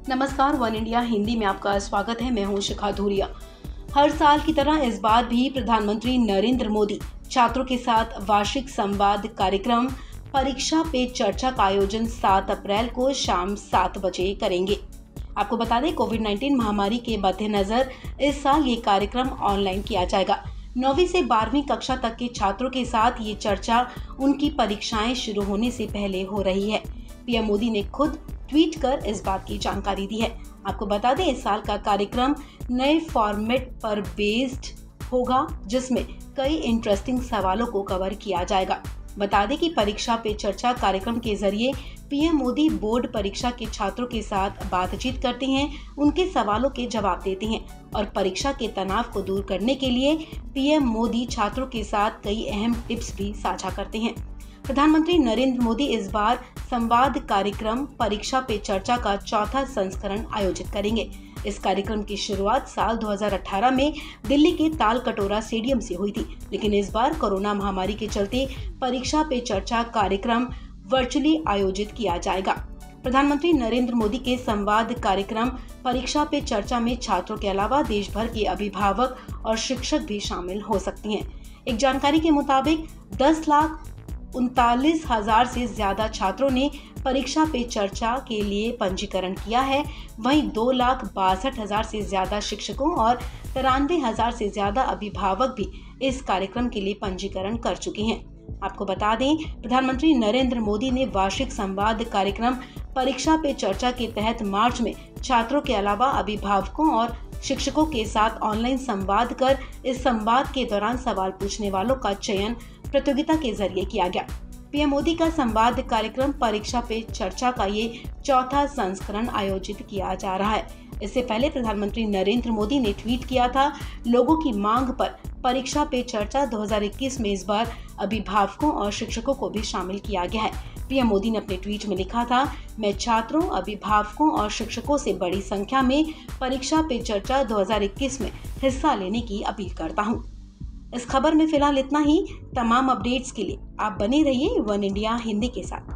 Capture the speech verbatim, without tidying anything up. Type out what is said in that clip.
नमस्कार, one India Hindi में आपका स्वागत है। मैं हूं शिखा धूरिया। हर साल की तरह इस बार भी प्रधानमंत्री नरेंद्र मोदी छात्रों के साथ वार्षिक संवाद कार्यक्रम परीक्षा पे चर्चा का आयोजन सात अप्रैल को शाम सात बजे करेंगे। आपको बता दें, कोविड उन्नीस महामारी के मद्देनजर इस साल ये कार्यक्रम ऑनलाइन किया जाएगा। नौवीं से बारहवीं कक्षा तक के छात्रों के साथ ये चर्चा उनकी परीक्षाएं शुरू होने से पहले हो रही है। पीएम मोदी ने खुद ट्वीट कर इस बात की जानकारी दी है। आपको बता दें, इस साल का कार्यक्रम नए फॉर्मेट पर बेस्ड होगा, जिसमें कई इंटरेस्टिंग सवालों को कवर किया जाएगा। बता दें कि परीक्षा पे चर्चा कार्यक्रम के जरिए पीएम मोदी बोर्ड परीक्षा के छात्रों के साथ बातचीत करते हैं, उनके सवालों के जवाब देते हैं और परीक्षा के तनाव को दूर करने के लिए पीएम मोदी छात्रों के साथ कई अहम टिप्स भी साझा करते हैं। प्रधानमंत्री नरेंद्र मोदी इस बार संवाद कार्यक्रम परीक्षा पे चर्चा का चौथा संस्करण आयोजित करेंगे। इस कार्यक्रम की शुरुआत साल दो हज़ार अठारह में दिल्ली के ताल कटोरा स्टेडियम से हुई थी, लेकिन इस बार कोरोना महामारी के चलते परीक्षा पे चर्चा कार्यक्रम वर्चुअली आयोजित किया जाएगा। प्रधानमंत्री नरेंद्र मोदी के संवाद कार्यक्रम परीक्षा पे चर्चा में छात्रों के अलावा देश भर के अभिभावक और शिक्षक भी शामिल हो सकते हैं। एक जानकारी के मुताबिक दस लाख उनतालीस हजार से ज्यादा छात्रों ने परीक्षा पे चर्चा के लिए पंजीकरण किया है। वहीं दो लाख बासठ हजार से ज्यादा शिक्षकों और तिरानवे हजार से ज्यादा अभिभावक भी इस कार्यक्रम के लिए पंजीकरण कर चुके हैं। आपको बता दें, प्रधानमंत्री नरेंद्र मोदी ने वार्षिक संवाद कार्यक्रम परीक्षा पे चर्चा के तहत मार्च में छात्रों के अलावा अभिभावकों और शिक्षकों के साथ ऑनलाइन संवाद कर इस संवाद के दौरान सवाल पूछने वालों का चयन प्रतियोगिता के जरिए किया गया। पीएम मोदी का संवाद कार्यक्रम परीक्षा पे चर्चा का ये चौथा संस्करण आयोजित किया जा रहा है। इससे पहले प्रधानमंत्री नरेंद्र मोदी ने ट्वीट किया था, लोगों की मांग पर परीक्षा पे चर्चा दो हज़ार इक्कीस में इस बार अभिभावकों और शिक्षकों को भी शामिल किया गया है। पीएम मोदी ने अपने ट्वीट में लिखा था, मैं छात्रों, अभिभावकों और शिक्षकों से बड़ी संख्या में परीक्षा पे चर्चा दो हज़ार इक्कीस में हिस्सा लेने की अपील करता हूँ। इस खबर में फिलहाल इतना ही। तमाम अपडेट्स के लिए आप बने रहिए वन इंडिया हिंदी के साथ।